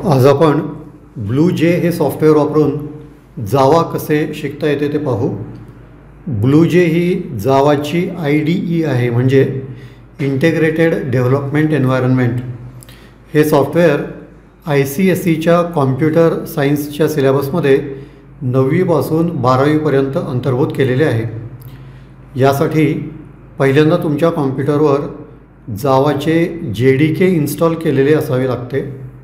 आज आपण ब्लूजे हे सॉफ्टवेअर वापरून जावा कसे शिकता येते ते पाहू। ब्लूजे ही जावाची IDE आहे, म्हणजे इंटिग्रेटेड डेव्हलपमेंट एन्व्हायरमेंट। हे सॉफ्टवेअर ICSEच्या कॉम्प्युटर सायन्सच्या सिलेबसमध्ये 9वी पासून 12वी पर्यंत अंतर्भूत केलेले आहे। यासाठी पहिल्यांदा तुमच्या कॉम्प्युटरवर जावाचे JDK इन्स्टॉल केलेले असावे लागते।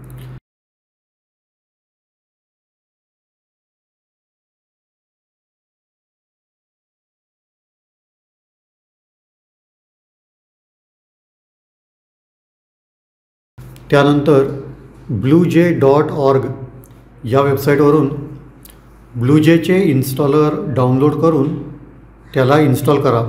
त्यानंतर bluej.org या वेबसाईटवरून ब्लूजेचे इन्स्टॉलर डाउनलोड करून त्याला इन्स्टॉल करा।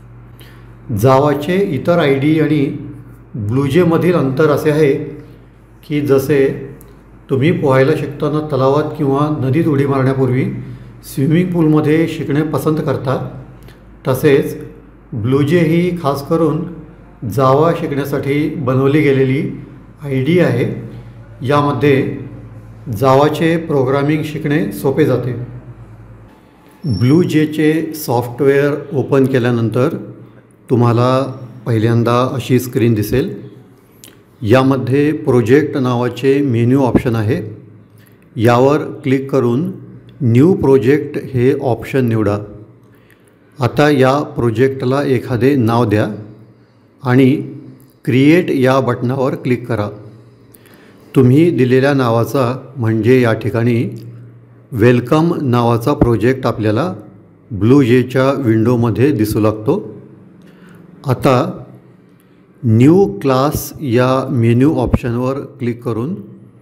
जावाचे इतर IDE आणि ब्लूजेमधील अंतर असे आहे की जसे तुम्ही पोहायला शिकताना तलावात किंवा नदीत उडी मारण्यापूर्वी स्विमिंग पूलमध्ये शिकणे पसंत करता, तसेच ब्लूजे ही खास करून जावा शिकण्यासाठी बनवली गेलेली IDE आहे। यामध्ये जावाचे प्रोग्रामिंग शिकणे सोपे जाते। ब्लूजेचे सॉफ्टवेअर ओपन केल्यानंतर तुम्हाला पहिल्यांदा अशी स्क्रीन दिसेल। यामध्ये प्रोजेक्ट नावाचे मेन्यू ऑप्शन आहे। यावर क्लिक करून न्यू प्रोजेक्ट हे ऑप्शन निवडा। आता या प्रोजेक्टला एखादे नाव द्या आणि क्रिएट या बटनावर क्लिक करा। तुम्ही दिलेल्या नावाचा, म्हणजे या ठिकाणी वेलकम नावाचा प्रोजेक्ट आपल्याला ब्लूजेच्या विंडोमध्ये दिसू लागतो। आता न्यू क्लास या मेन्यू ऑप्शनवर क्लिक करून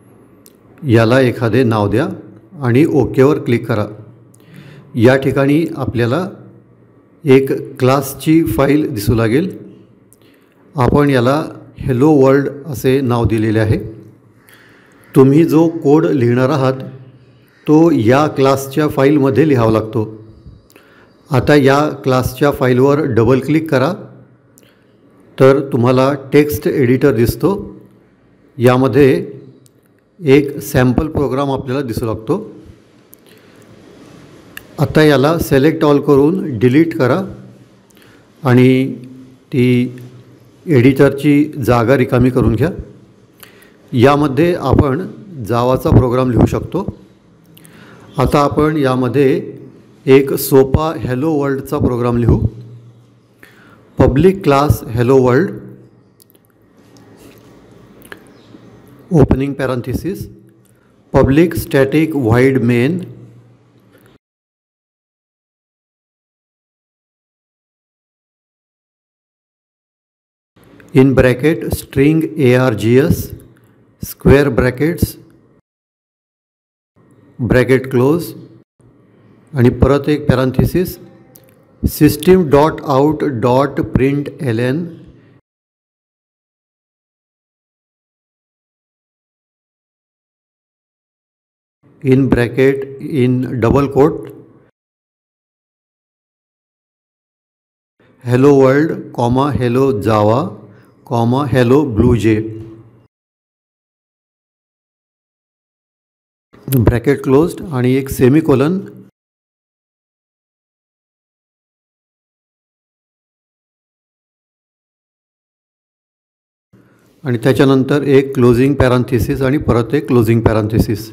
याला एखादे नाव द्या आणि ओकेवर क्लिक करा। या ठिकाणी आपल्याला एक क्लासची फाईल दिसू लागेल। आपण याला हेलो वर्ल्ड असे नाव दिलेले आहे। तुम्ही जो कोड लिहिणार आहात तो या क्लासच्या फाईलमध्ये लिहावा लागतो। आता या क्लासच्या फाईलवर डबल क्लिक करा तर तुम्हाला टेक्स्ट एडिटर दिसतो। यामध्ये एक सॅम्पल प्रोग्राम आपल्याला दिसू लागतो। आता याला सिलेक्ट ऑल करून डिलीट करा आणि ती एडिटरची जागा रिकामी करून घ्या। यामध्ये आपण जावाचा प्रोग्राम लिहू शकतो। आता आपण यामध्ये एक सोपा हेलो वर्ल्डचा प्रोग्राम लिहू। Public class hello world, opening parenthesis, public static void main, in bracket string args, square brackets, bracket close आणि परत एक parenthesis, system.out.println, in bracket in double quote hello world comma hello Java comma hello BlueJ, bracket closed आणि एक semicolon. आणि त्याच्यानंतर एक closing parenthesis आणि परत एक क्लोजिंग पॅरेंथेसिस।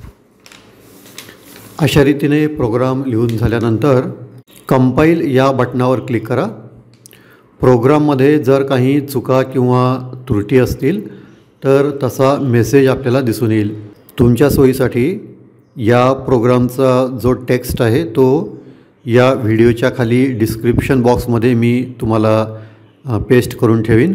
अशा रीतीने प्रोग्राम लिहून झाल्यानंतर कंपाईल या बटनावर क्लिक करा। प्रोग्राममध्ये जर काही चुका किंवा त्रुटी असतील तर तसा मेसेज आपल्याला दिसून येईल। तुमच्या सोयीसाठी या प्रोग्रामचा जो टेक्स्ट आहे तो या व्हिडिओच्या खाली डिस्क्रिप्शन बॉक्समध्ये मी तुम्हाला पेस्ट करून ठेवीन।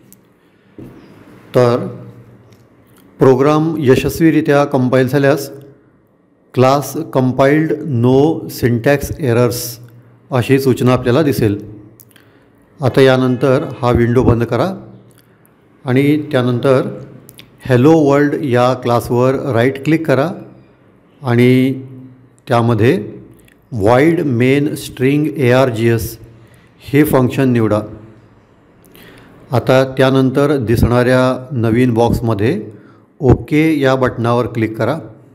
तर प्रोग्राम यशस्वीरित्या कंपाईल झाल्यास class compiled, no syntax errors अशी सूचना आपल्याला दिसेल। आता यानंतर हा विंडो बंद करा आणि त्यानंतर हेलो वर्ल्ड या क्लासवर राईट क्लिक करा आणि त्यामध्ये व्हाईड मेन स्ट्रिंग args हे फंक्शन निवडा। आता त्यानंतर दिसणाऱ्या नवीन बॉक्समध्ये ओके या बटनावर क्लिक करा.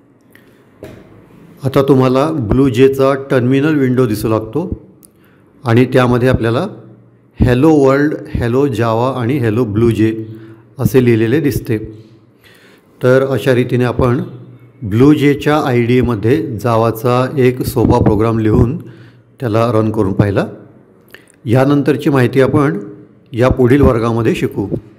आता तुम्हाला ब्लू जेचा टर्मिनल विंडो दिसू लागतो आणि त्यामध्ये आपल्याला हॅलो वर्ल्ड, हॅलो जावा आणि हॅलो ब्लू जे असे लिहिलेले दिसते. तर अशा रीतीने आपण ब्लू जेच्या IDEमध्ये जावाचा एक सोपा प्रोग्राम लिहून त्याला रन करून पाहिला. यानंतरची माहिती आपण या पुढील वर्गामध्ये शिकू.